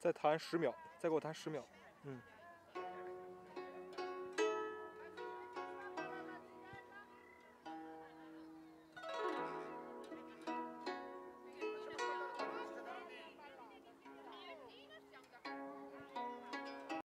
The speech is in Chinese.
再弹10秒，再给我弹10秒。嗯。